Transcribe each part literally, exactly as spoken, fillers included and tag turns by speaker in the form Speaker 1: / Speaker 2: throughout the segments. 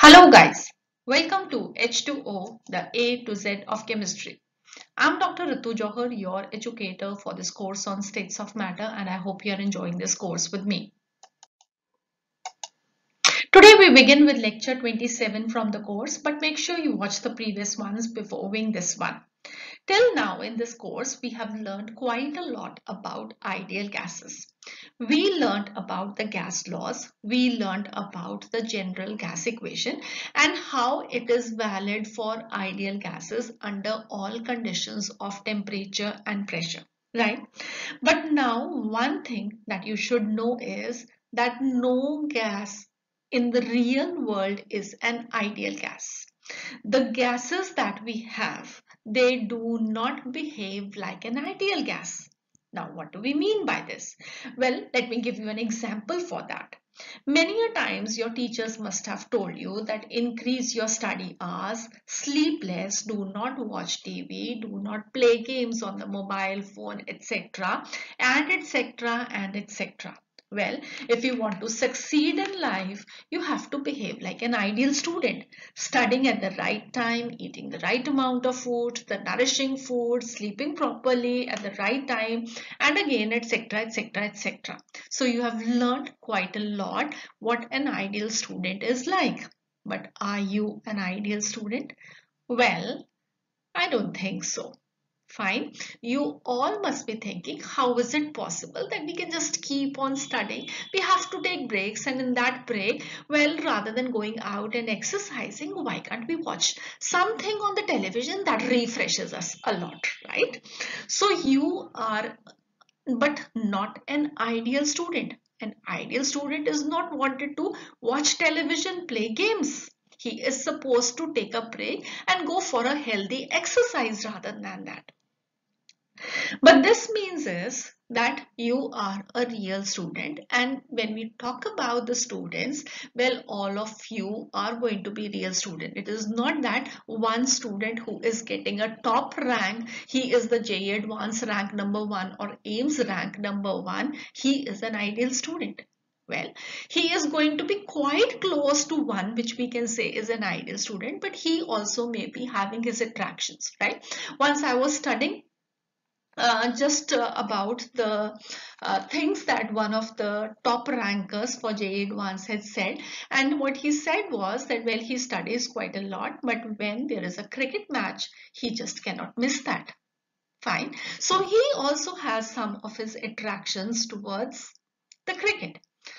Speaker 1: Hello guys, welcome to H two O, the A to Z of chemistry. I'm Doctor Ritu Johar, your educator for this course on states of matter, and I hope you are enjoying this course with me. Today we begin with lecture twenty-seven from the course, but make sure you watch the previous ones before viewing this one. Till now in this course, we have learned quite a lot about ideal gases. We learned about the gas laws, we learned about the general gas equation and how it is valid for ideal gases under all conditions of temperature and pressure, right? But now one thing that you should know is that no gas in the real world is an ideal gas. The gases that we have, they do not behave like an ideal gas. Now, what do we mean by this? Well, let me give you an example for that. Many a times your teachers must have told you that increase your study hours, sleep less, do not watch T V, do not play games on the mobile phone, et cetera and et cetera and et cetera. Well, if you want to succeed in life, you have to behave like an ideal student, studying at the right time, eating the right amount of food, the nourishing food, sleeping properly at the right time, and again, et cetera, et cetera, et cetera. So you have learned quite a lot what an ideal student is like. But are you an ideal student? Well, I don't think so. Fine. You all must be thinking, how is it possible that we can just keep on studying? We have to take breaks, and in that break, well, rather than going out and exercising, why can't we watch something on the television that refreshes us a lot, right? So you are, but not an ideal student. An ideal student is not wanted to watch television, play games. He is supposed to take a break and go for a healthy exercise rather than that. But this means is that you are a real student, and when we talk about the students, well, all of you are going to be real student. It is not that one student who is getting a top rank, he is the J E E Advanced rank number one or AIMS rank number one, he is an ideal student. Well, he is going to be quite close to one, which we can say is an ideal student, but he also may be having his attractions, right? Once I was studying uh, just uh, about the uh, things that one of the top rankers for J E E Advance had said, and what he said was that, well, he studies quite a lot, but when there is a cricket match, he just cannot miss that. Fine. So he also has some of his attractions towards the cricket.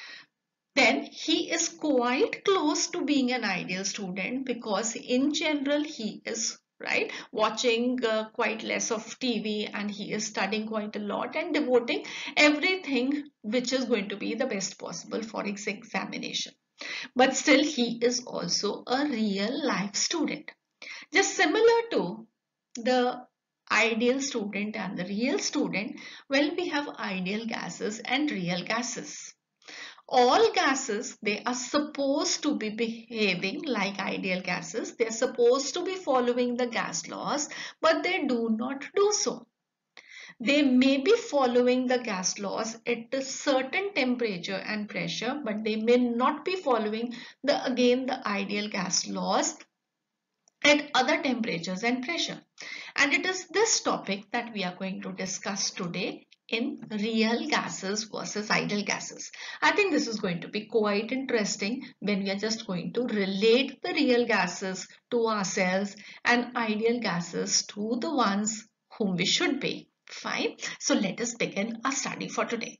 Speaker 1: Then he is quite close to being an ideal student, because in general he is, right, watching uh, quite less of T V, and he is studying quite a lot and devoting everything which is going to be the best possible for his examination. But still he is also a real life student. Just similar to the ideal student and the real student, well, we have ideal gases and real gases. All gases, they are supposed to be behaving like ideal gases. They are supposed to be following the gas laws, but they do not do so. They may be following the gas laws at a certain temperature and pressure, but they may not be following the again the ideal gas laws at other temperatures and pressure. And it is this topic that we are going to discuss today in real gases versus ideal gases. I think this is going to be quite interesting when we are just going to relate the real gases to ourselves and ideal gases to the ones whom we should be. Fine. So let us begin our study for today.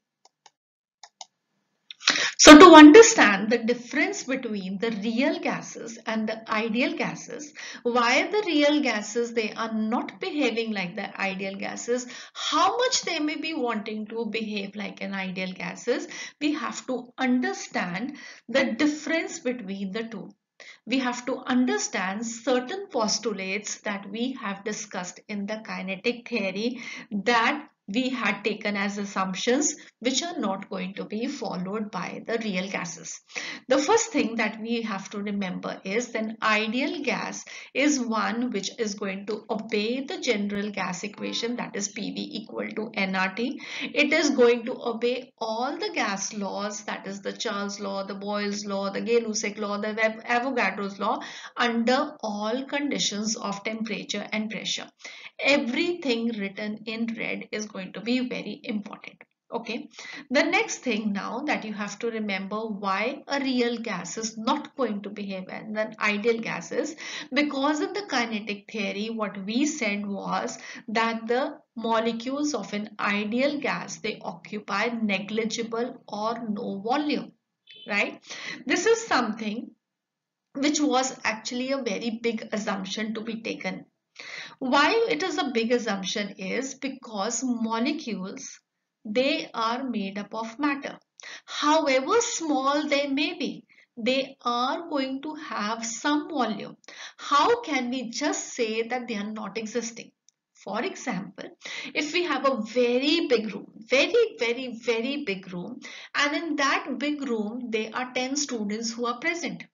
Speaker 1: So to understand the difference between the real gases and the ideal gases, why the real gases, they are not behaving like the ideal gases, how much they may be wanting to behave like an ideal gases, we have to understand the difference between the two. We have to understand certain postulates that we have discussed in the kinetic theory, that we had taken as assumptions which are not going to be followed by the real gases. The first thing that we have to remember is an ideal gas is one which is going to obey the general gas equation, that is P V equal to N R T. It is going to obey all the gas laws, that is the Charles law, the Boyle's law, the Gay-Lussac law, the Avogadro's law, under all conditions of temperature and pressure. Everything written in red is going to be very important. Okay, the next thing now that you have to remember why a real gas is not going to behave as an ideal gas is because in the kinetic theory what we said was that the molecules of an ideal gas, they occupy negligible or no volume, right? This is something which was actually a very big assumption to be taken. Why it is a big assumption is because molecules, they are made up of matter. However small they may be, they are going to have some volume. How can we just say that they are not existing? For example, if we have a very big room, very, very, very big room, and in that big room, there are ten students who are present.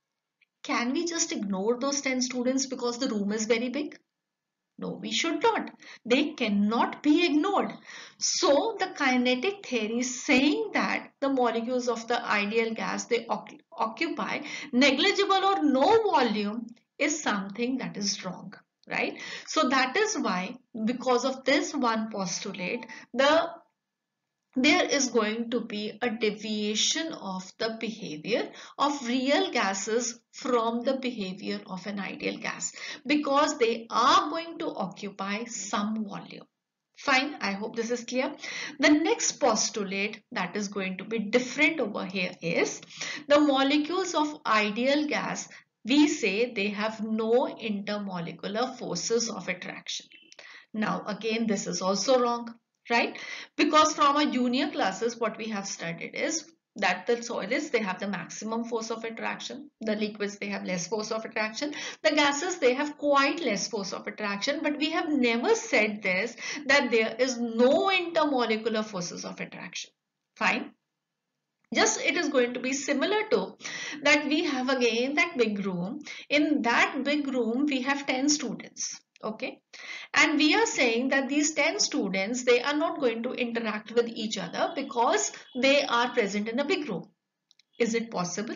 Speaker 1: Can we just ignore those ten students because the room is very big? No, we should not. They cannot be ignored. So the kinetic theory is saying that the molecules of the ideal gas, they occupy negligible or no volume is something that is wrong, right? So that is why, because of this one postulate, the there is going to be a deviation of the behavior of real gases from the behavior of an ideal gas because they are going to occupy some volume. Fine, I hope this is clear. The next postulate that is going to be different over here is the molecules of ideal gas, we say they have no intermolecular forces of attraction. Now again, this is also wrong, right? Because from our junior classes, what we have studied is that the solids, they have the maximum force of attraction. The liquids, they have less force of attraction. The gases, they have quite less force of attraction. But we have never said this, that there is no intermolecular forces of attraction. Fine. Just it is going to be similar to that we have again that big room. In that big room, we have ten students. Okay, and we are saying that these ten students, they are not going to interact with each other because they are present in a big room. Is it possible?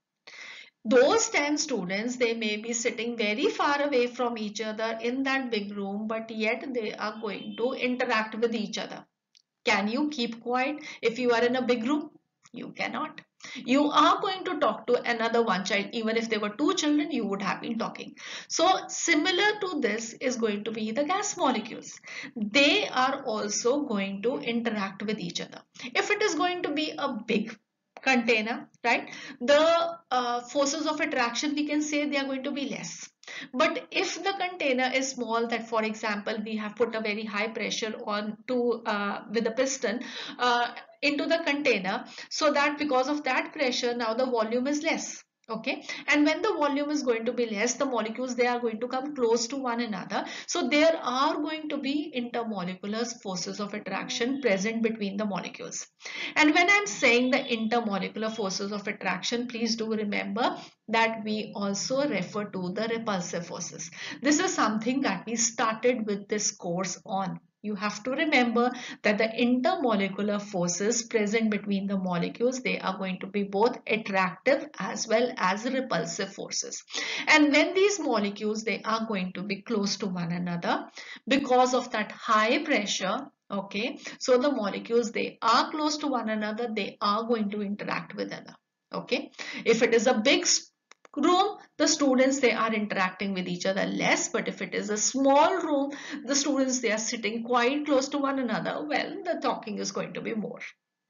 Speaker 1: Those ten students, they may be sitting very far away from each other in that big room, but yet they are going to interact with each other. Can you keep quiet if you are in a big room? You cannot. You are going to talk to another one child. Even if there were two children, you would have been talking. So similar to this is going to be the gas molecules. They are also going to interact with each other. If it is going to be a big container, right, the uh, forces of attraction, we can say they are going to be less. But if the container is small, that for example we have put a very high pressure on to uh, with a piston uh, into the container, so that because of that pressure now the volume is less. Okay, and when the volume is going to be less, the molecules, they are going to come close to one another, so there are going to be intermolecular forces of attraction present between the molecules. And when I'm saying the intermolecular forces of attraction, please do remember that we also refer to the repulsive forces. This is something that we started with this course on. You have to remember that the intermolecular forces present between the molecules, they are going to be both attractive as well as repulsive forces. And when these molecules, they are going to be close to one another because of that high pressure, okay, so the molecules, they are close to one another, they are going to interact with other. Okay, if it is a big room, the students, they are interacting with each other less, but if it is a small room, the students, they are sitting quite close to one another, well, the talking is going to be more.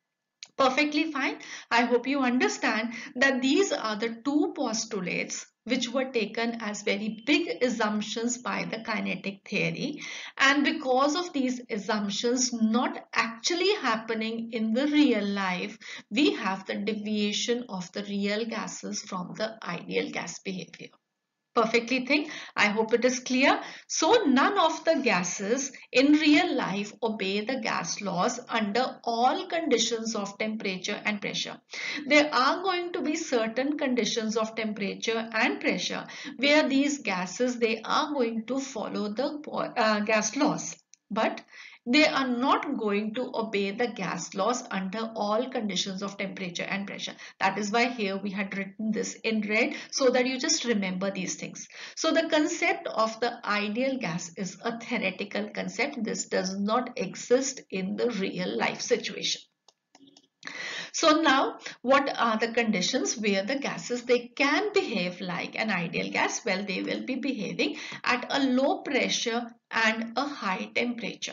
Speaker 1: Perfectly fine. I hope you understand that these are the two postulates which were taken as very big assumptions by the kinetic theory, and because of these assumptions not actually happening in the real life, we have the deviation of the real gases from the ideal gas behavior. Perfectly think. I hope it is clear. So none of the gases in real life obey the gas laws under all conditions of temperature and pressure. There are going to be certain conditions of temperature and pressure where these gases, they are going to follow the uh, gas laws. But they are not going to obey the gas laws under all conditions of temperature and pressure. That is why here we had written this in red so that you just remember these things. So the concept of the ideal gas is a theoretical concept. This does not exist in the real life situation. So now, what are the conditions where the gases, they can behave like an ideal gas? Well, they will be behaving at a low pressure and a high temperature.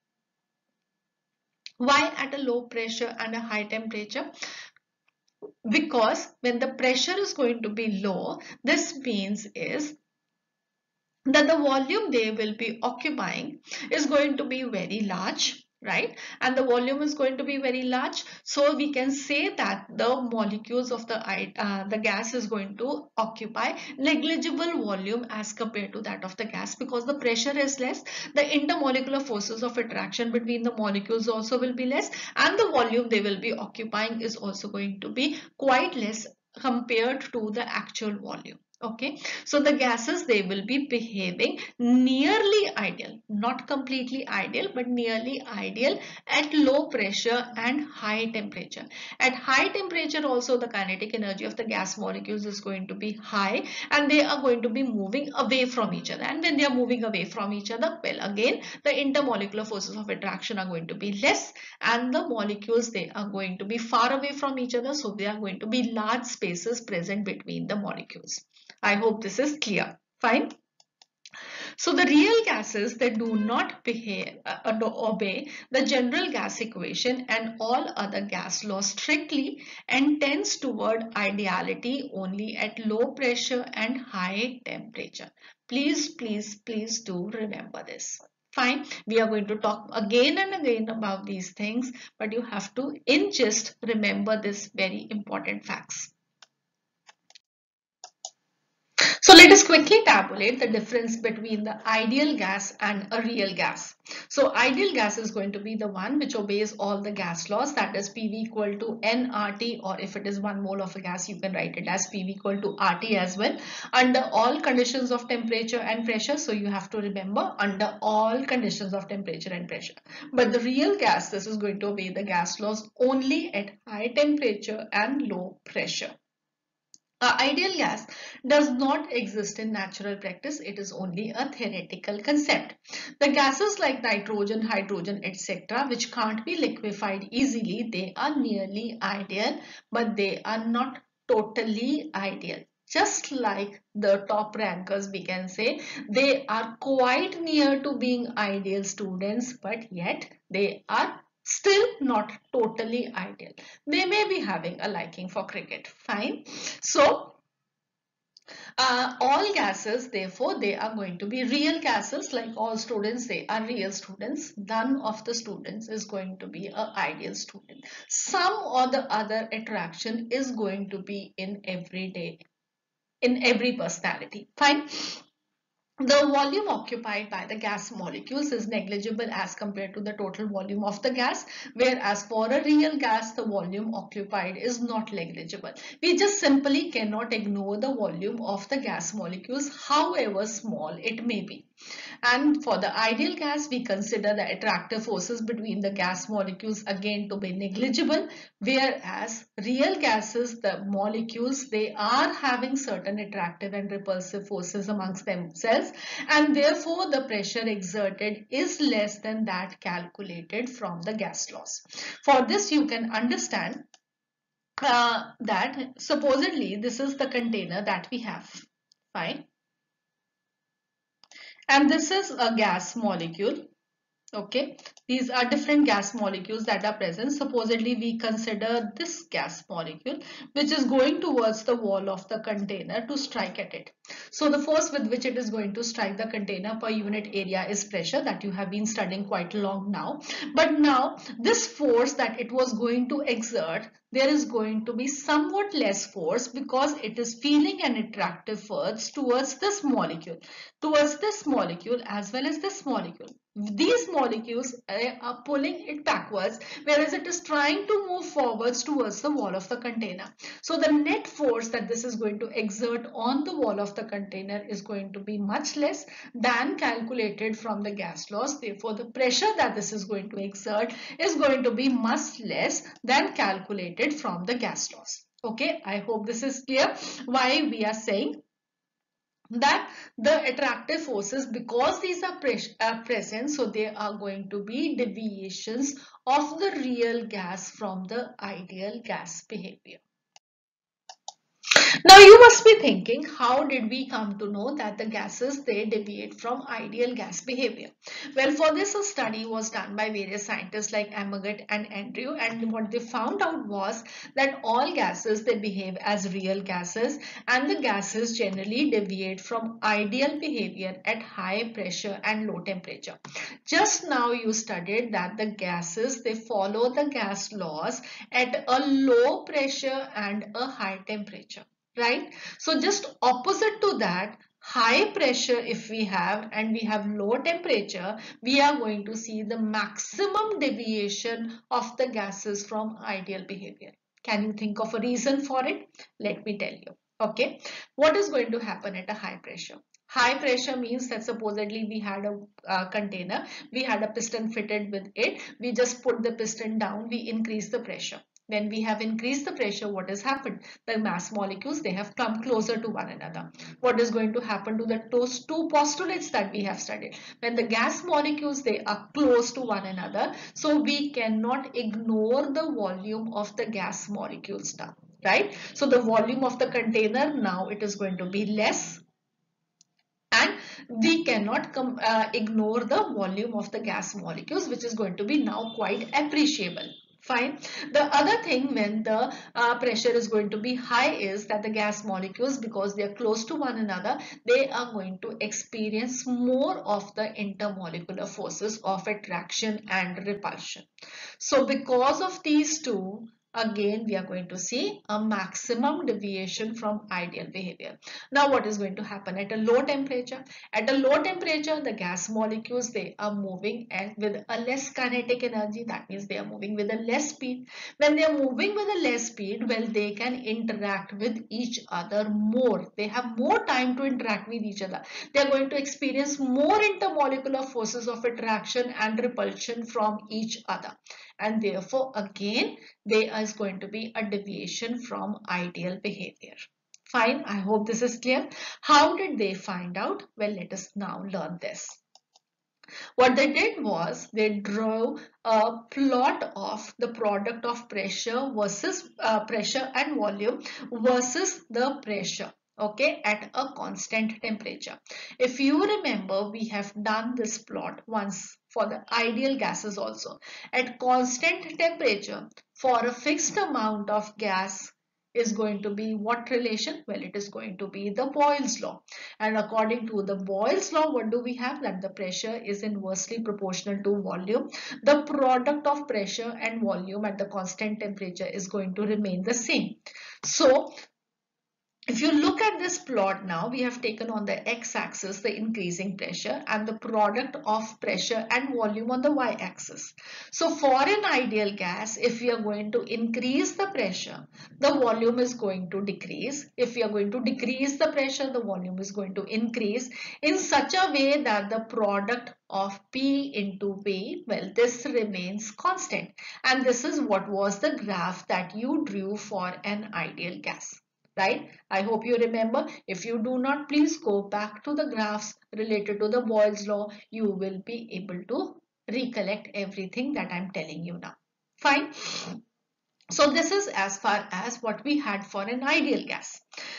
Speaker 1: Why at a low pressure and a high temperature? Because when the pressure is going to be low, this means is that the volume they will be occupying is going to be very large, right? And the volume is going to be very large, so we can say that the molecules of the uh, the gas is going to occupy negligible volume as compared to that of the gas, because the pressure is less, the intermolecular forces of attraction between the molecules also will be less, and the volume they will be occupying is also going to be quite less compared to the actual volume. Okay, so the gases, they will be behaving nearly ideal, not completely ideal, but nearly ideal at low pressure and high temperature. At high temperature also, the kinetic energy of the gas molecules is going to be high, and they are going to be moving away from each other. And when they are moving away from each other, well, again, the intermolecular forces of attraction are going to be less, and the molecules, they are going to be far away from each other, so there are going to be large spaces present between the molecules. I hope this is clear. Fine. So the real gases that do not behave, uh, obey the general gas equation and all other gas laws strictly, and tends toward ideality only at low pressure and high temperature. Please, please, please do remember this. Fine. We are going to talk again and again about these things, but you have to in just remember this very important facts. So let us quickly tabulate the difference between the ideal gas and a real gas. So ideal gas is going to be the one which obeys all the gas laws, that is P V equal to N R T, or if it is one mole of a gas, you can write it as P V equal to R T as well, under all conditions of temperature and pressure. So you have to remember under all conditions of temperature and pressure. But the real gas, this is going to obey the gas laws only at high temperature and low pressure. Uh, ideal gas does not exist in natural practice. It is only a theoretical concept. The gases like nitrogen, hydrogen, et cetera, which can't be liquefied easily, they are nearly ideal, but they are not totally ideal. Just like the top rankers, we can say they are quite near to being ideal students, but yet they are still not totally ideal. They may be having a liking for cricket. Fine. So uh, all gases, therefore, they are going to be real gases. Like all students, they are real students. None of the students is going to be an ideal student. Some or the other attraction is going to be in every day, in every personality. Fine. The volume occupied by the gas molecules is negligible as compared to the total volume of the gas, whereas for a real gas, the volume occupied is not negligible. We just simply cannot ignore the volume of the gas molecules, however small it may be. And for the ideal gas, we consider the attractive forces between the gas molecules again to be negligible, whereas real gases, the molecules, they are having certain attractive and repulsive forces amongst themselves, and therefore the pressure exerted is less than that calculated from the gas laws. For this, you can understand uh, that supposedly this is the container that we have. Fine. And this is a gas molecule. Okay, these are different gas molecules that are present. Supposedly, we consider this gas molecule which is going towards the wall of the container to strike at it. So the force with which it is going to strike the container per unit area is pressure, that you have been studying quite long now. But now this force that it was going to exert, there is going to be somewhat less force because it is feeling an attractive force towards this molecule, towards this molecule as well as this molecule. These molecules uh, are pulling it backwards, whereas it is trying to move forwards towards the wall of the container. So the net force that this is going to exert on the wall of the container is going to be much less than calculated from the gas laws. Therefore, the pressure that this is going to exert is going to be much less than calculated from the gas laws. Okay, I hope this is clear why we are saying that the attractive forces, because these are, pres are present, so there are going to be deviations of the real gas from the ideal gas behavior. Now you must be thinking, how did we come to know that the gases, they deviate from ideal gas behavior? Well, for this a study was done by various scientists like Amagat and Andrew, and what they found out was that all gases, they behave as real gases, and the gases generally deviate from ideal behavior at high pressure and low temperature. Just now you studied that the gases, they follow the gas laws at a low pressure and a high temperature, right? So just opposite to that, high pressure if we have and we have low temperature, we are going to see the maximum deviation of the gases from ideal behavior. Can you think of a reason for it? Let me tell you. Okay, what is going to happen at a high pressure? High pressure means that supposedly we had a uh, container, we had a piston fitted with it, we just put the piston down, we increase the pressure. When we have increased the pressure, what has happened? The mass molecules, they have come closer to one another. What is going to happen to the those two postulates that we have studied? When the gas molecules, they are close to one another, so we cannot ignore the volume of the gas molecules now, right? So the volume of the container now, it is going to be less, and we cannot come, uh, ignore the volume of the gas molecules, which is going to be now quite appreciable. Fine. The other thing when the uh, pressure is going to be high is that the gas molecules, because they are close to one another, they are going to experience more of the intermolecular forces of attraction and repulsion. So because of these two, again we are going to see a maximum deviation from ideal behavior. Now what is going to happen at a low temperature? At a low temperature, the gas molecules, they are moving and with a less kinetic energy. That means they are moving with a less speed. When they are moving with a less speed, well, they can interact with each other more. They have more time to interact with each other. They are going to experience more intermolecular forces of attraction and repulsion from each other. And therefore, again, there is going to be a deviation from ideal behavior. Fine, I hope this is clear. How did they find out? Well, let us now learn this. What they did was they drew a plot of the product of pressure versus uh, pressure and volume versus the pressure, okay, at a constant temperature. If you remember, we have done this plot once for the ideal gases also. At constant temperature, for a fixed amount of gas, is going to be what relation? Well, it is going to be the Boyle's law. And according to the Boyle's law, what do we have? That the pressure is inversely proportional to volume. The product of pressure and volume at the constant temperature is going to remain the same. So if you look at this plot now, we have taken on the x-axis the increasing pressure and the product of pressure and volume on the y-axis. So for an ideal gas, if we are going to increase the pressure, the volume is going to decrease. If we are going to decrease the pressure, the volume is going to increase in such a way that the product of P into V, well, this remains constant. And this is what was the graph that you drew for an ideal gas. Right? I hope you remember. If you do not, please go back to the graphs related to the Boyle's law. You will be able to recollect everything that I'm telling you now. Fine. So this is as far as what we had for an ideal gas.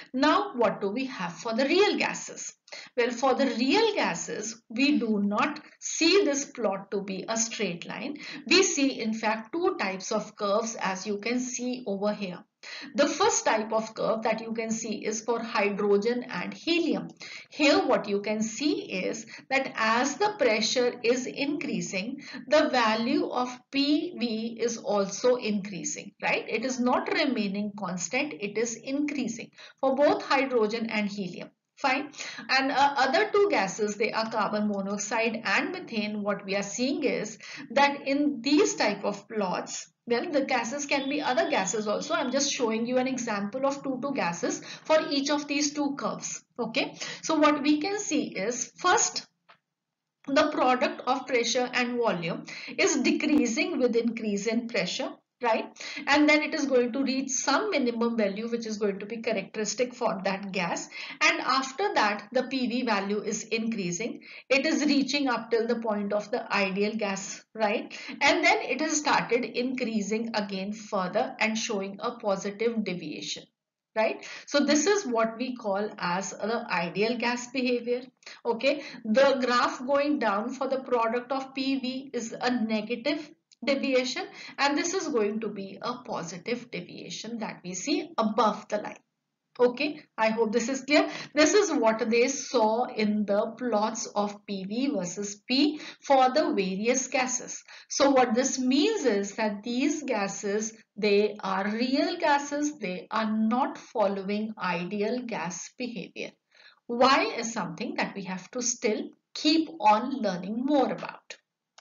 Speaker 1: Now, what do we have for the real gases? Well, for the real gases, we do not see this plot to be a straight line. We see, in fact, two types of curves, as you can see over here. The first type of curve that you can see is for hydrogen and helium. Here what you can see is that as the pressure is increasing, the value of P V is also increasing, right? It is not remaining constant, it is increasing for both hydrogen and helium. Fine. And uh, other two gases, they are carbon monoxide and methane. What we are seeing is that in these type of plots, well, the gases can be other gases also. I'm just showing you an example of two two gases for each of these two curves. Okay. So what we can see is first, the product of pressure and volume is decreasing with increase in pressure, right? And then it is going to reach some minimum value which is going to be characteristic for that gas, and after that the P V value is increasing. It is reaching up till the point of the ideal gas, right? And then it has started increasing again further and showing a positive deviation, right? So this is what we call as the ideal gas behavior. Okay, the graph going down for the product of P V is a negative deviation, and this is going to be a positive deviation that we see above the line. Okay, I hope this is clear. This is what they saw in the plots of P V versus P for the various gases. So what this means is that these gases, they are real gases. They are not following ideal gas behavior. Why is something that we have to still keep on learning more about.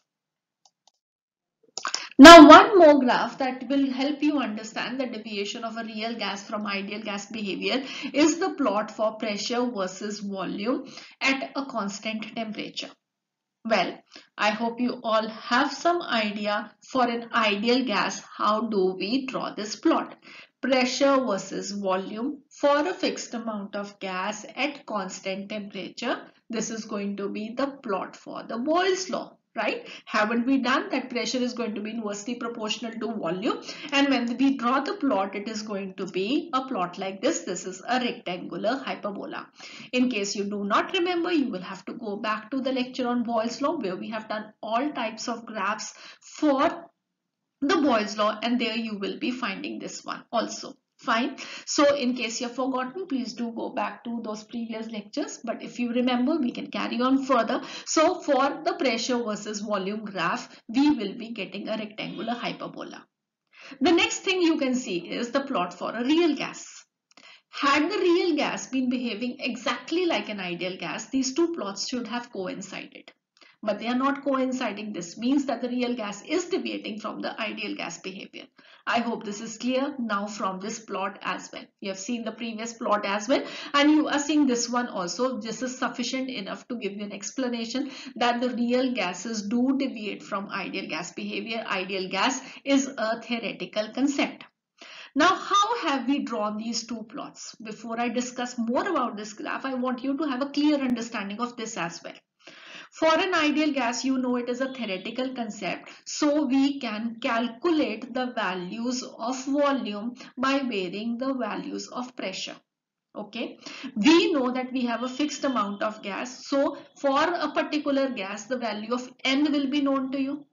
Speaker 1: Now, one more graph that will help you understand the deviation of a real gas from ideal gas behavior is the plot for pressure versus volume at a constant temperature. Well, I hope you all have some idea for an ideal gas. How do we draw this plot? Pressure versus volume for a fixed amount of gas at constant temperature. This is going to be the plot for the Boyle's law. Right? Haven't we done that? Pressure is going to be inversely proportional to volume, and when we draw the plot, it is going to be a plot like this. This is a rectangular hyperbola. In case you do not remember, you will have to go back to the lecture on Boyle's law where we have done all types of graphs for the Boyle's law, and there you will be finding this one also. Fine. So in case you have forgotten, please do go back to those previous lectures. But if you remember, we can carry on further. So for the pressure versus volume graph, we will be getting a rectangular hyperbola. The next thing you can see is the plot for a real gas. Had the real gas been behaving exactly like an ideal gas, these two plots should have coincided. But they are not coinciding. This means that the real gas is deviating from the ideal gas behavior. I hope this is clear now from this plot as well. You have seen the previous plot as well, and you are seeing this one also. This is sufficient enough to give you an explanation that the real gases do deviate from ideal gas behavior. Ideal gas is a theoretical concept. Now, how have we drawn these two plots? Before I discuss more about this graph, I want you to have a clear understanding of this as well. For an ideal gas, you know it is a theoretical concept, so we can calculate the values of volume by varying the values of pressure. Okay, we know that we have a fixed amount of gas, so for a particular gas, the value of N will be known to you.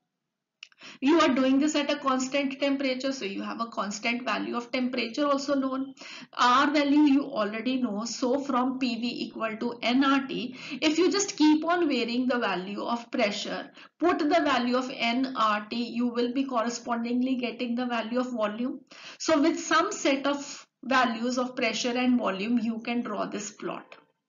Speaker 1: You are doing this at a constant temperature, so you have a constant value of temperature also known. R value you already know, so from P V equal to N R T, if you just keep on varying the value of pressure, put the value of N R T, you will be correspondingly getting the value of volume. So with some set of values of pressure and volume, you can draw this plot.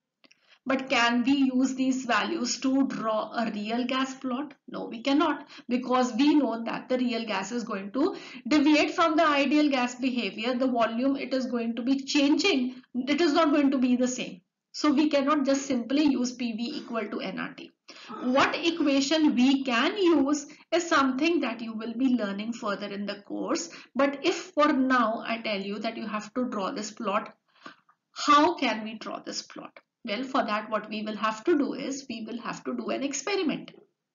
Speaker 1: But can we use these values to draw a real gas plot? No, we cannot, because we know that the real gas is going to deviate from the ideal gas behavior. The volume, it is going to be changing. It is not going to be the same. So we cannot just simply use P V equal to N R T. What equation we can use is something that you will be learning further in the course. But if for now I tell you that you have to draw this plot, how can we draw this plot? Well, for that, what we will have to do is we will have to do an experiment.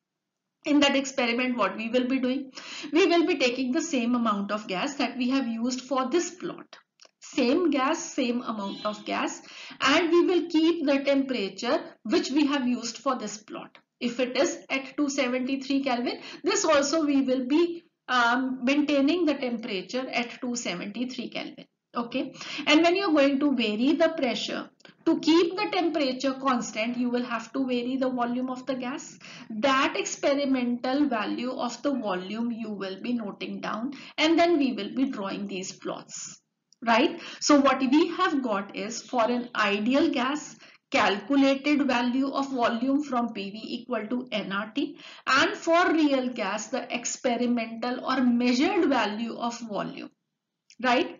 Speaker 1: In that experiment, what we will be doing? We will be taking the same amount of gas that we have used for this plot. same gas, same amount of gas, and we will keep the temperature which we have used for this plot. If it is at two hundred seventy-three Kelvin, this also we will be um, maintaining the temperature at two hundred seventy-three Kelvin. Okay, and when you're going to vary the pressure to keep the temperature constant, you will have to vary the volume of the gas. That experimental value of the volume you will be noting down, and then we will be drawing these plots, right? So what we have got is, for an ideal gas, calculated value of volume from P V equal to N R T, and for real gas, the experimental or measured value of volume, right,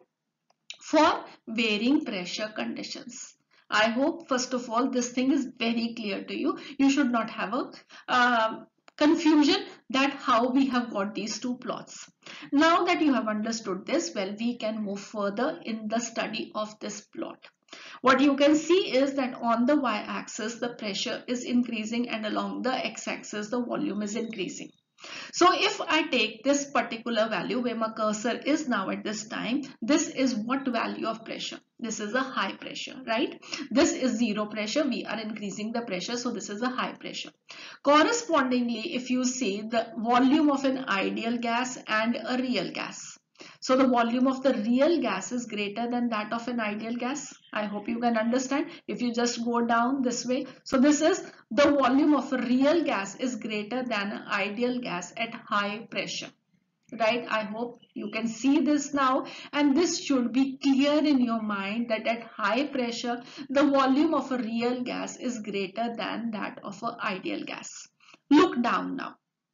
Speaker 1: for varying pressure conditions. I hope first of all this thing is very clear to you. You should not have a uh, confusion that how we have got these two plots. Now that you have understood this, well, we can move further in the study of this plot. What you can see is that on the y-axis the pressure is increasing and along the x-axis the volume is increasing. So if I take this particular value where my cursor is now at this time, this is what value of pressure? This is a high pressure, right? This is zero pressure. We are increasing the pressure. So this is a high pressure. Correspondingly, if you see the volume of an ideal gas and a real gas, so the volume of the real gas is greater than that of an ideal gas. I hope you can understand. If you just go down this way, so this is the volume of a real gas is greater than an ideal gas at high pressure, right? I hope you can see this now, and this should be clear in your mind that at high pressure the volume of a real gas is greater than that of an ideal gas. Look down now.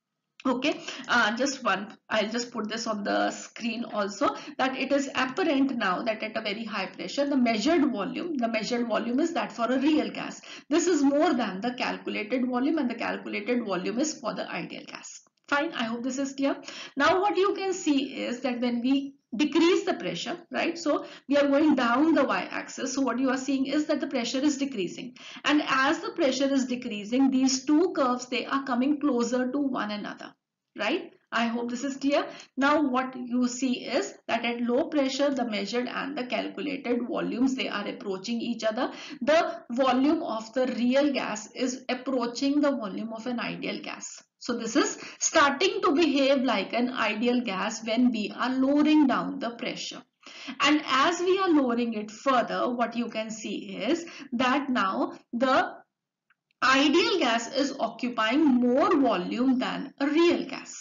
Speaker 1: Okay, uh, just one, I'll just put this on the screen also, that it is apparent now that at a very high pressure, the measured volume, the measured volume is that for a real gas. This is more than the calculated volume, and the calculated volume is for the ideal gas. Fine, I hope this is clear. Now what you can see is that when we decrease the pressure, right, so we are going down the y-axis, so what you are seeing is that the pressure is decreasing, and as the pressure is decreasing, these two curves, they are coming closer to one another, right? I hope this is clear. Now what you see is that at low pressure the measured and the calculated volumes, they are approaching each other. The volume of the real gas is approaching the volume of an ideal gas. So this is starting to behave like an ideal gas when we are lowering down the pressure. And as we are lowering it further, what you can see is that now the ideal gas is occupying more volume than a real gas.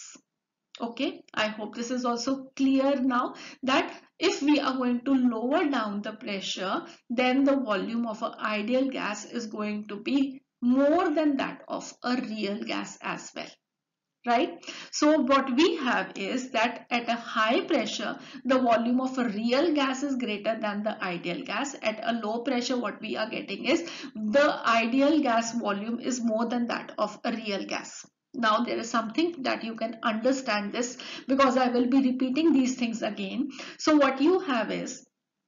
Speaker 1: Okay, I hope this is also clear now, that if we are going to lower down the pressure, then the volume of an ideal gas is going to be more than that of a real gas as well, right? So what we have is that at a high pressure, the volume of a real gas is greater than the ideal gas. At a low pressure, what we are getting is the ideal gas volume is more than that of a real gas. Now there is something that you can understand this, because I will be repeating these things again. So what you have is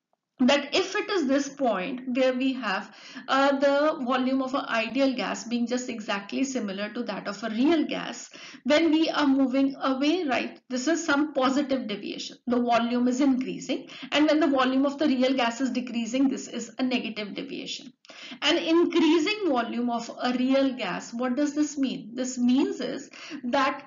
Speaker 1: that if it is this point where we have uh, the volume of an ideal gas being just exactly similar to that of a real gas, when we are moving away, right, this is some positive deviation. The volume is increasing, and when the volume of the real gas is decreasing, this is a negative deviation. An increasing volume of a real gas, what does this mean? This means is that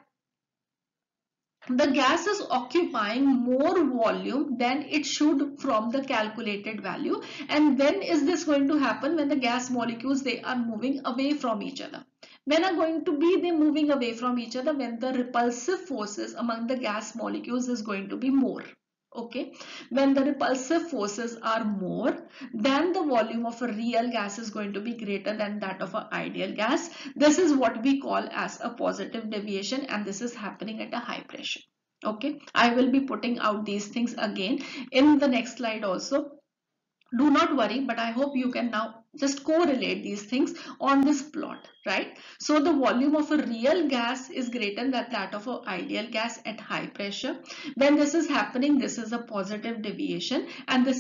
Speaker 1: the gas is occupying more volume than it should from the calculated value. And when is this going to happen? When the gas molecules, they are moving away from each other. When are going to be they moving away from each other? When the repulsive forces among the gas molecules is going to be more. Okay, when the repulsive forces are more, then the volume of a real gas is going to be greater than that of an ideal gas. This is what we call as a positive deviation, and this is happening at a high pressure. Okay, I will be putting out these things again in the next slide also. Do not worry, but I hope you can now just correlate these things on this plot, right? So the volume of a real gas is greater than that of an ideal gas at high pressure. When this is happening, this is a positive deviation, and this is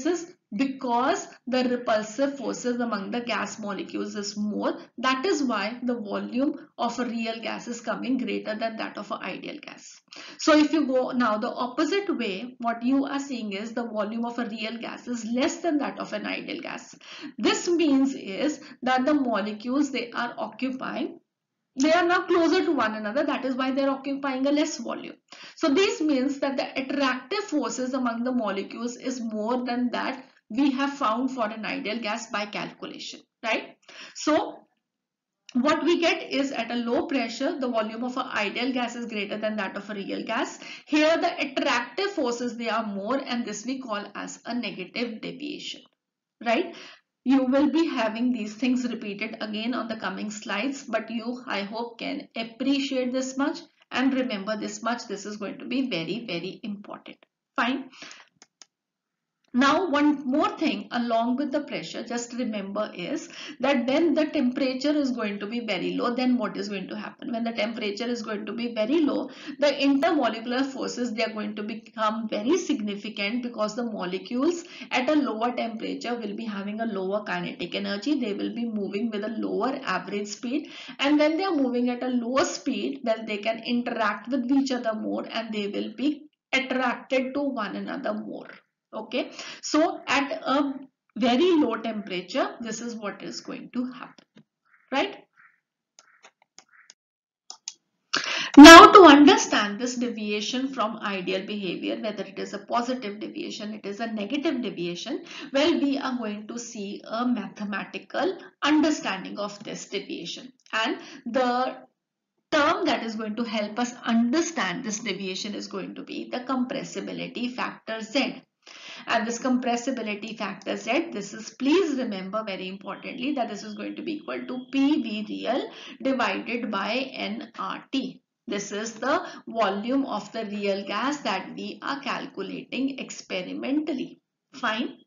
Speaker 1: Because the repulsive forces among the gas molecules is more. That is why the volume of a real gas is coming greater than that of an ideal gas. So if you go now the opposite way, what you are seeing is the volume of a real gas is less than that of an ideal gas. This means is that the molecules they are occupying, they are now closer to one another. That is why they are occupying a less volume. So this means that the attractive forces among the molecules is more than that we have found for an ideal gas by calculation, right? So what we get is at a low pressure, the volume of an ideal gas is greater than that of a real gas. Here the attractive forces, they are more, and this we call as a negative deviation, right? You will be having these things repeated again on the coming slides, but you, I hope, can appreciate this much and remember this much. This is going to be very, very important. Fine. Now one more thing along with the pressure, just remember is that when the temperature is going to be very low, then what is going to happen? When the temperature is going to be very low, the intermolecular forces, they are going to become very significant because the molecules at a lower temperature will be having a lower kinetic energy. They will be moving with a lower average speed, and when they are moving at a lower speed, well, they can interact with each other more and they will be attracted to one another more. Okay, so at a very low temperature, this is what is going to happen, right? Now to understand this deviation from ideal behavior, whether it is a positive deviation, it is a negative deviation, well, we are going to see a mathematical understanding of this deviation, and the term that is going to help us understand this deviation is going to be the compressibility factor Z. And this compressibility factor Z, this is, please remember very importantly, that this is going to be equal to P V real divided by N R T. This is the volume of the real gas that we are calculating experimentally. Fine.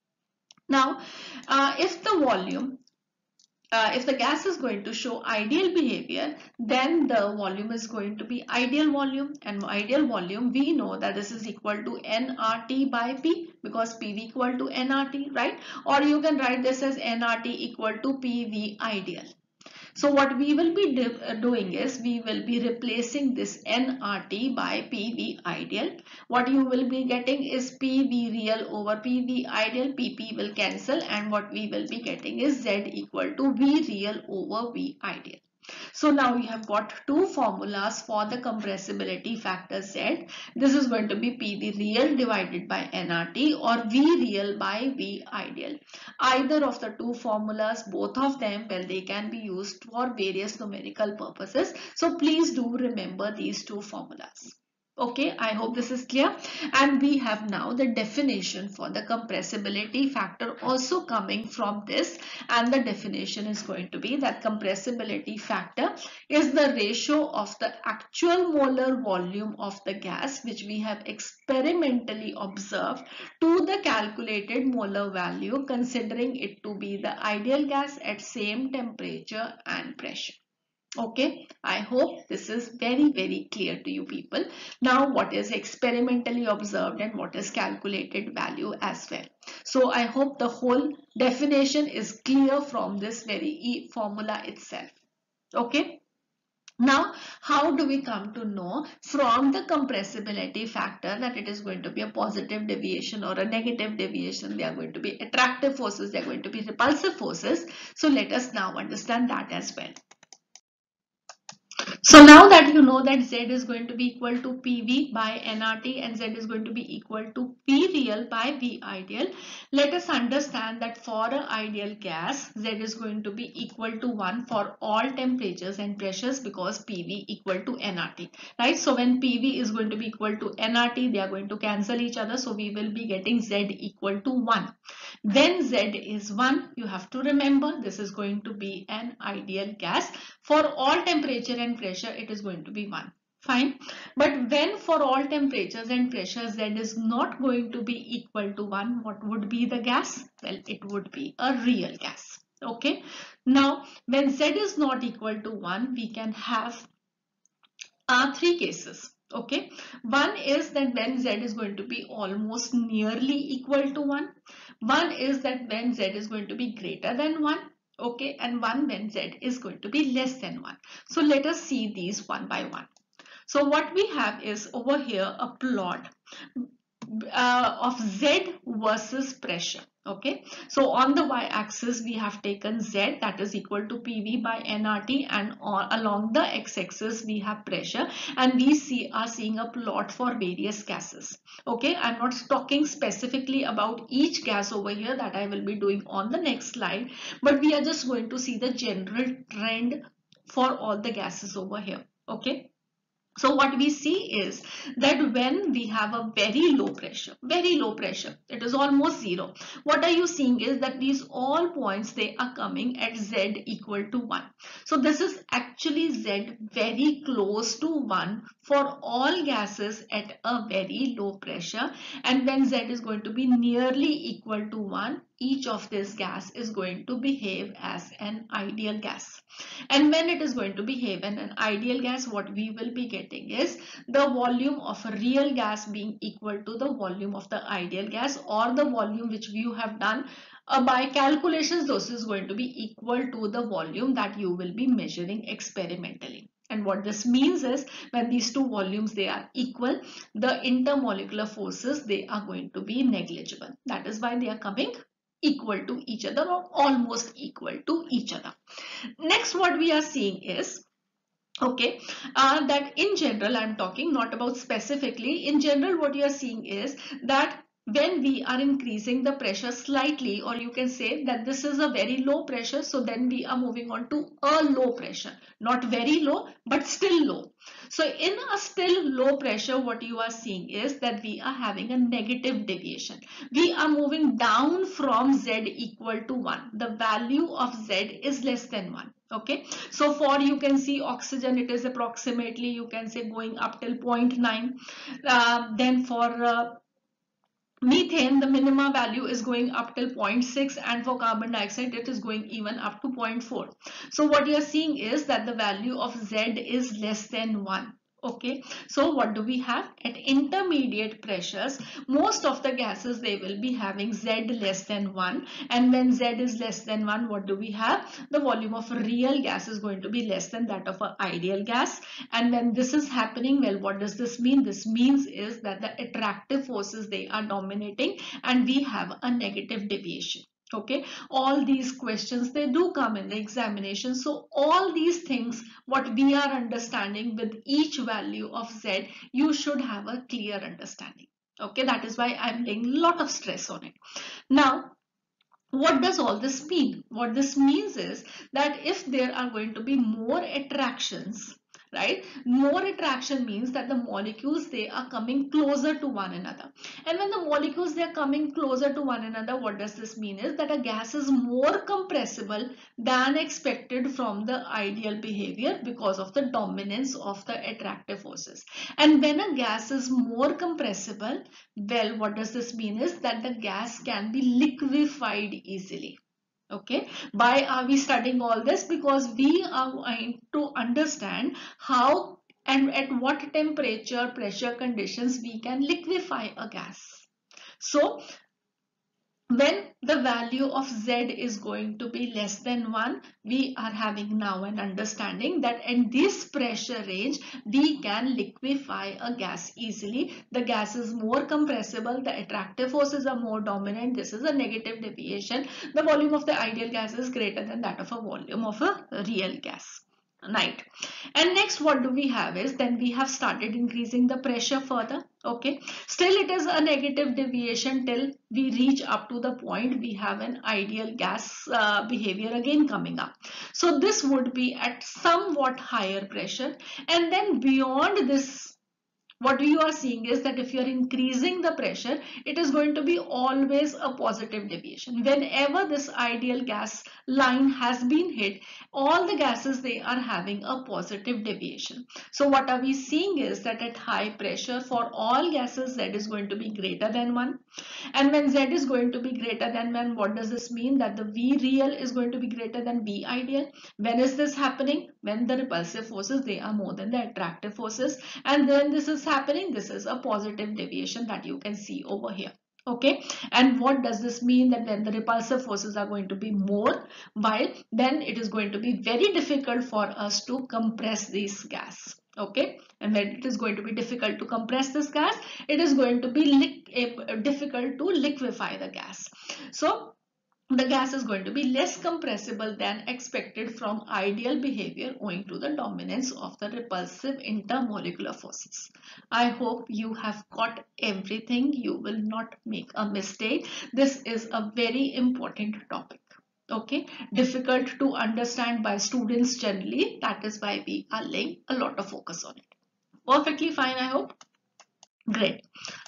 Speaker 1: Now, uh, if the volume Uh, if the gas is going to show ideal behavior, then the volume is going to be ideal volume, and ideal volume we know that this is equal to N R T by P, because P V equal to N R T, right? Or you can write this as N R T equal to P V ideal. So what we will be do, uh, doing is we will be replacing this N R T by P V ideal. What you will be getting is P V real over P V ideal. P P will cancel, and what we will be getting is Z equal to V real over V ideal. So now we have got two formulas for the compressibility factor Z. This is going to be P V real divided by N R T or V real by V ideal. Either of the two formulas, both of them, well, they can be used for various numerical purposes. So please do remember these two formulas. Okay, I hope this is clear. And we have now the definition for the compressibility factor also coming from this, and the definition is going to be that compressibility factor is the ratio of the actual molar volume of the gas which we have experimentally observed to the calculated molar value, considering it to be the ideal gas at same temperature and pressure. Okay, I hope this is very, very clear to you people. Now, what is experimentally observed and what is calculated value as well. So, I hope the whole definition is clear from this very e formula itself. Okay. Now, how do we come to know from the compressibility factor that it is going to be a positive deviation or a negative deviation? They are going to be attractive forces, they are going to be repulsive forces. So, let us now understand that as well. So now that you know that Z is going to be equal to P V by N R T and Z is going to be equal to P real by V ideal, let us understand that for an ideal gas, Z is going to be equal to one for all temperatures and pressures, because P V equal to N R T, right? So when P V is going to be equal to N R T, they are going to cancel each other. So we will be getting Z equal to one. When Z is one, you have to remember this is going to be an ideal gas. For all temperature and pressure, it is going to be one. Fine. But when for all temperatures and pressures Z is not going to be equal to one, what would be the gas? Well, it would be a real gas. Okay. Now, when Z is not equal to one, we can have uh, three cases. Okay. One is that when Z is going to be almost nearly equal to one. One is that when Z is going to be greater than one, okay, and one when Z is going to be less than one. So let us see these one by one. So what we have is over here a plot uh, of Z versus pressure. Okay, so on the y-axis we have taken Z, that is equal to P V by N R T, and on, along the x-axis we have pressure, and we see are seeing a plot for various gases. Okay, I'm not talking specifically about each gas over here, that I will be doing on the next slide, but we are just going to see the general trend for all the gases over here. Okay. So what we see is that when we have a very low pressure, very low pressure, it is almost zero. What are you seeing is that these all points, they are coming at Z equal to one. So this is actually Z very close to one for all gases at a very low pressure. And when Z is going to be nearly equal to one, each of this gas is going to behave as an ideal gas. And when it is going to behave in an ideal gas, what we will be getting is the volume of a real gas being equal to the volume of the ideal gas, or the volume which you have done uh, by calculations. This is going to be equal to the volume that you will be measuring experimentally. And what this means is when these two volumes, they are equal, the intermolecular forces, they are going to be negligible. That is why they are coming equal to each other, or almost equal to each other. Next, what we are seeing is, okay, uh, that in general, I'm talking not about specifically, in general what you are seeing is that when we are increasing the pressure slightly, or you can say that this is a very low pressure, so then we are moving on to a low pressure, not very low but still low. So in a still low pressure, what you are seeing is that we are having a negative deviation. We are moving down from Z equal to one. The value of Z is less than one. Okay, so for, you can see, oxygen, it is approximately, you can say, going up till zero point nine. Uh, then for uh, methane, the minima value is going up till zero point six, and for carbon dioxide it is going even up to zero point four. So what you are seeing is that the value of Z is less than one. Okay, so what do we have at intermediate pressures? Most of the gases, they will be having Z less than one, and when Z is less than one, what do we have? The volume of real gas is going to be less than that of an ideal gas. And when this is happening, well, what does this mean? This means is that the attractive forces, they are dominating, and we have a negative deviation. Okay, all these questions, they do come in the examination. So all these things, what we are understanding with each value of Z, you should have a clear understanding. Okay, that is why I'm laying a lot of stress on it. Now, what does all this mean? What this means is that if there are going to be more attractions, right, more attraction means that the molecules, they are coming closer to one another. And when the molecules, they are coming closer to one another, what does this mean is that a gas is more compressible than expected from the ideal behavior because of the dominance of the attractive forces. And when a gas is more compressible, well, what does this mean is that the gas can be liquefied easily. Okay, why are we studying all this? Because we are going to understand how and at what temperature, pressure conditions we can liquefy a gas. So when the value of Z is going to be less than one, we are having now an understanding that in this pressure range, we can liquefy a gas easily. The gas is more compressible, the attractive forces are more dominant. This is a negative deviation. The volume of the ideal gas is greater than that of a volume of a real gas. Right. And next, what do we have is, then we have started increasing the pressure further. Okay, still it is a negative deviation till we reach up to the point we have an ideal gas uh, behavior again coming up. So this would be at somewhat higher pressure, and then beyond this, what you are seeing is that if you are increasing the pressure, it is going to be always a positive deviation. Whenever this ideal gas line has been hit, all the gases, they are having a positive deviation. So what are we seeing is that at high pressure, for all gases, Z is going to be greater than one. And when Z is going to be greater than one, what does this mean? That the V real is going to be greater than V ideal. When is this happening? When the repulsive forces, they are more than the attractive forces. And then this is happening, this is a positive deviation that you can see over here. Okay, and what does this mean? That then the repulsive forces are going to be more, while then it is going to be very difficult for us to compress this gas. Okay, and when it is going to be difficult to compress this gas, it is going to be uh, difficult to liquefy the gas. So the gas is going to be less compressible than expected from ideal behavior owing to the dominance of the repulsive intermolecular forces. I hope you have got everything. You will not make a mistake. This is a very important topic. Okay, difficult to understand by students generally. That is why we are laying a lot of focus on it. Perfectly fine, I hope. Great.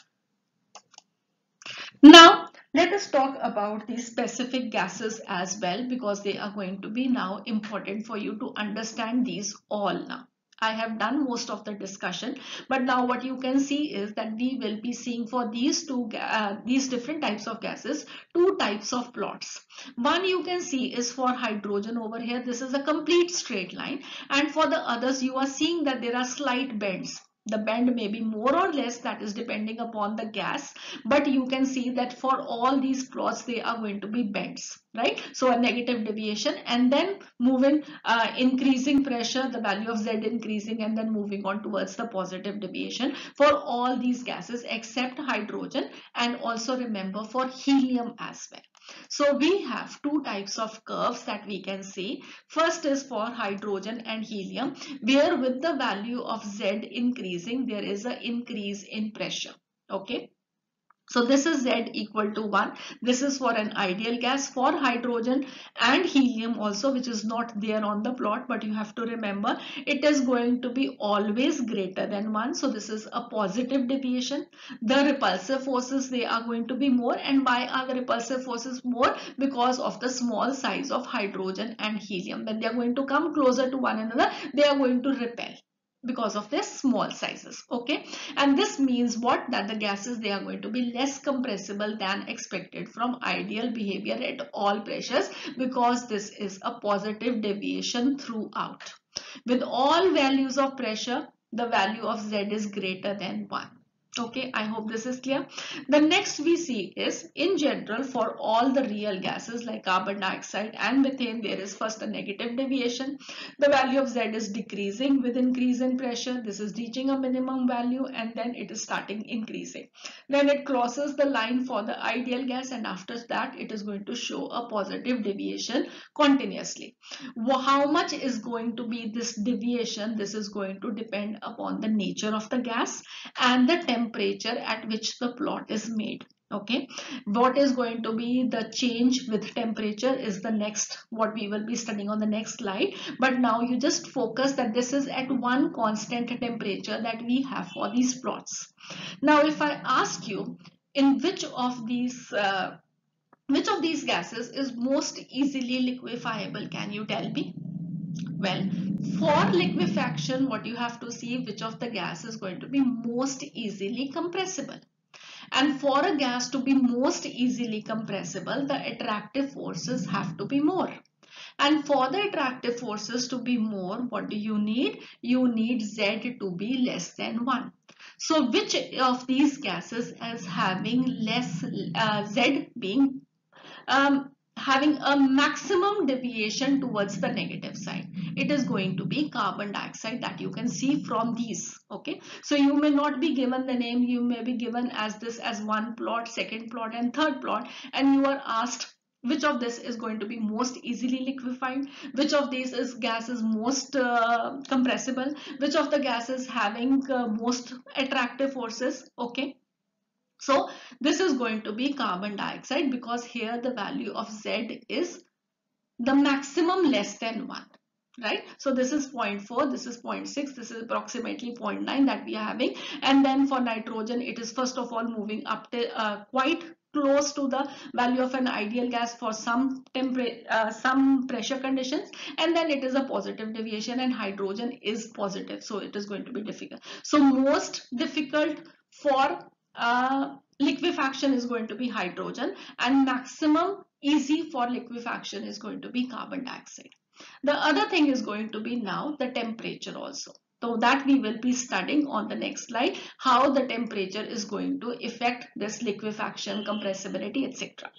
Speaker 1: Now, let us talk about the specific gases as well, because they are going to be now important for you to understand these all now. I have done most of the discussion, but now what you can see is that we will be seeing for these two, uh, these different types of gases, two types of plots. One you can see is for hydrogen over here. This is a complete straight line, and for the others you are seeing that there are slight bends. The bend may be more or less, that is depending upon the gas, but you can see that for all these plots they are going to be bends, right? So a negative deviation, and then moving uh, increasing pressure, the value of Z increasing, and then moving on towards the positive deviation for all these gases except hydrogen, and also remember for helium as well. So we have two types of curves that we can see. First is for hydrogen and helium, where with the value of Z increasing, there is an increase in pressure. Okay. So this is Z equal to one. This is for an ideal gas. For hydrogen and helium also, which is not there on the plot, but you have to remember it is going to be always greater than one. So this is a positive deviation. The repulsive forces, they are going to be more. And why are the repulsive forces more? Because of the small size of hydrogen and helium. When they are going to come closer to one another, they are going to repel because of their small sizes. Okay, and this means what? That the gases, they are going to be less compressible than expected from ideal behavior at all pressures, because this is a positive deviation throughout. With all values of pressure, the value of Z is greater than one. Okay, I hope this is clear. The next we see is, in general, for all the real gases like carbon dioxide and methane, there is first a negative deviation. The value of Z is decreasing with increase in pressure. This is reaching a minimum value, and then it is starting increasing. Then it crosses the line for the ideal gas, and after that it is going to show a positive deviation continuously. How much is going to be this deviation? This is going to depend upon the nature of the gas and the temperature at which the plot is made. Okay, what is going to be the change with temperature is the next what we will be studying on the next slide. But now you just focus that this is at one constant temperature that we have for these plots. Now if I ask you, in which of these uh, which of these gases is most easily liquefiable, can you tell me? Well, for liquefaction, what you have to see, which of the gas is going to be most easily compressible. And for a gas to be most easily compressible, the attractive forces have to be more. And for the attractive forces to be more, what do you need? You need Z to be less than one. So which of these gases is having less uh, Z being um, having a maximum deviation towards the negative side? It is going to be carbon dioxide, that you can see from these. Okay, so you may not be given the name, you may be given as this as one plot, second plot, and third plot, and you are asked which of this is going to be most easily liquefied, which of these is gas is most uh, compressible, which of the gas is having uh, most attractive forces. Okay, so this is going to be carbon dioxide, because here the value of Z is the maximum less than one, right? So this is zero point four, this is zero point six, this is approximately zero point nine that we are having. And then for nitrogen, it is first of all moving up to uh, quite close to the value of an ideal gas for some temperature, uh, some pressure conditions, and then it is a positive deviation, and hydrogen is positive, so it is going to be difficult. So most difficult for uh, liquefaction is going to be hydrogen, and maximum easy for liquefaction is going to be carbon dioxide. The other thing is going to be now the temperature also. So that we will be studying on the next slide, how the temperature is going to affect this liquefaction, compressibility, et cetera.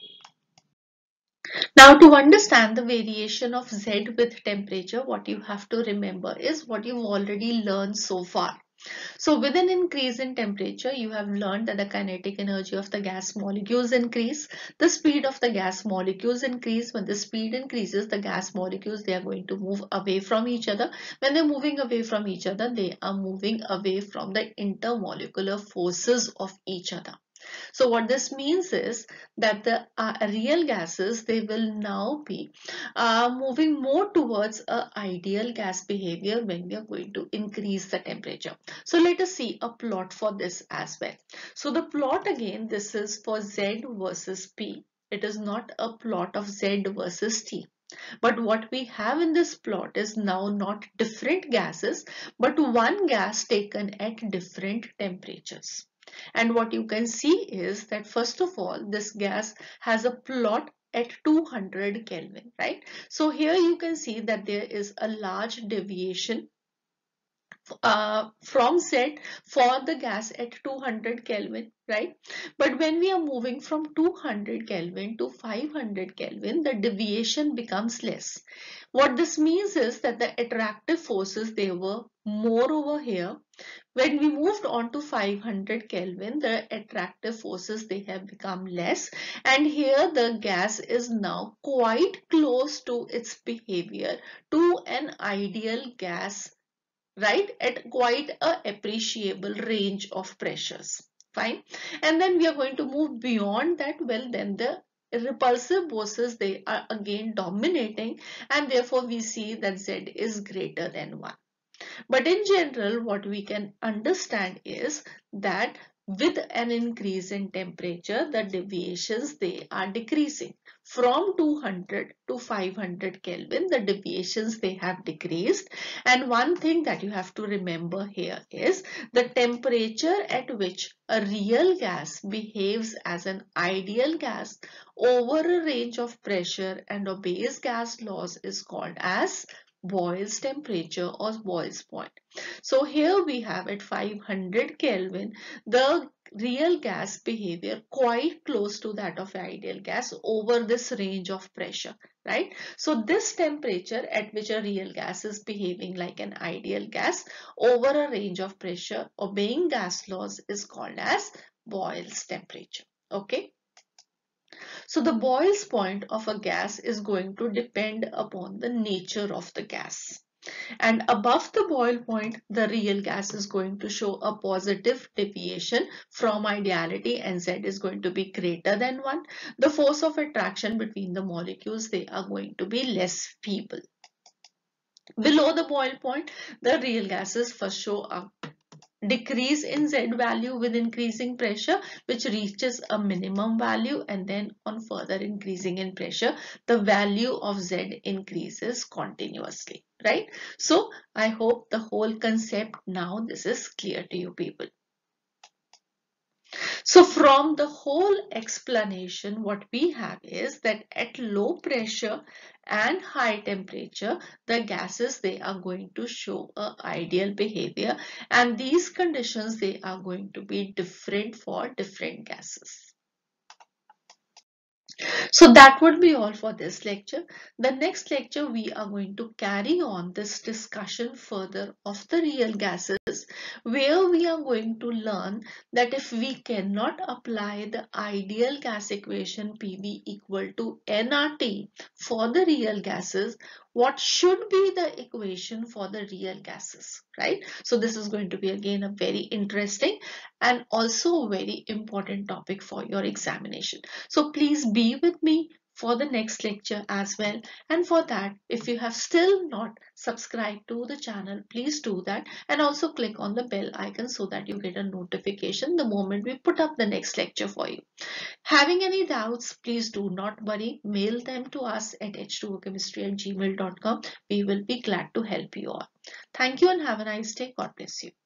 Speaker 1: Now, to understand the variation of Z with temperature, what you have to remember is what you've already learned so far. So with an increase in temperature, you have learned that the kinetic energy of the gas molecules increase, the speed of the gas molecules increase. When the speed increases, the gas molecules, they are going to move away from each other. When they're moving away from each other, they are moving away from the intermolecular forces of each other. So what this means is that the uh, real gases, they will now be uh, moving more towards a ideal gas behavior when we are going to increase the temperature. So let us see a plot for this as well. So the plot again, this is for Z versus P. It is not a plot of Z versus T. But what we have in this plot is now not different gases, but one gas taken at different temperatures. And what you can see is that first of all, this gas has a plot at two hundred Kelvin, right? So here you can see that there is a large deviation uh, from Z for the gas at two hundred Kelvin, right? But when we are moving from two hundred Kelvin to five hundred Kelvin, the deviation becomes less. What this means is that the attractive forces, they were more over here. When we moved on to five hundred Kelvin, the attractive forces, they have become less, and here the gas is now quite close to its behavior, to an ideal gas, right, at quite a appreciable range of pressures. Fine. And then we are going to move beyond that. Well, then the repulsive forces, they are again dominating, and therefore we see that Z is greater than one. But in general, what we can understand is that with an increase in temperature, the deviations, they are decreasing. From two hundred to five hundred Kelvin, the deviations, they have decreased. And one thing that you have to remember here is the temperature at which a real gas behaves as an ideal gas over a range of pressure and obeys gas laws is called as Boyle's temperature or Boyle's point. So here we have at five hundred Kelvin, the real gas behavior quite close to that of ideal gas over this range of pressure, right? So this temperature at which a real gas is behaving like an ideal gas over a range of pressure obeying gas laws is called as Boyle's temperature. Okay. So the Boyle's point of a gas is going to depend upon the nature of the gas. And above the Boyle point, the real gas is going to show a positive deviation from ideality, and Z is going to be greater than one. The force of attraction between the molecules, they are going to be less feeble. Below the Boyle point, the real gases first show a decrease in Z value with increasing pressure, which reaches a minimum value, and then on further increasing in pressure, the value of Z increases continuously, right? So I hope the whole concept now this is clear to you people. So from the whole explanation, what we have is that at low pressure and high temperature, the gases, they are going to show a ideal behavior, and these conditions, they are going to be different for different gases. So that would be all for this lecture. The next lecture, we are going to carry on this discussion further of the real gases, where we are going to learn that if we cannot apply the ideal gas equation P V equal to N R T for the real gases, what should be the equation for the real gases, right? So this is going to be again a very interesting and also a very important topic for your examination. So please be with me for the next lecture as well. And for that, if you have still not subscribed to the channel, please do that, and also click on the bell icon so that you get a notification the moment we put up the next lecture for you. Having any doubts, please do not worry. Mail them to us at h two o chemistry at gmail dot com. We will be glad to help you all. Thank you and have a nice day. God bless you.